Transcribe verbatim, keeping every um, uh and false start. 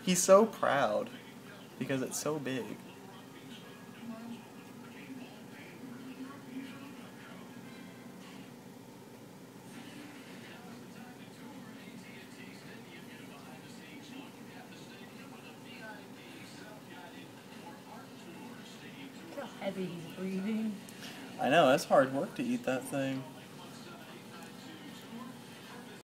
He's so proud because it's so big. Look how heavy he's breathing. I know, that's hard work to eat that thing.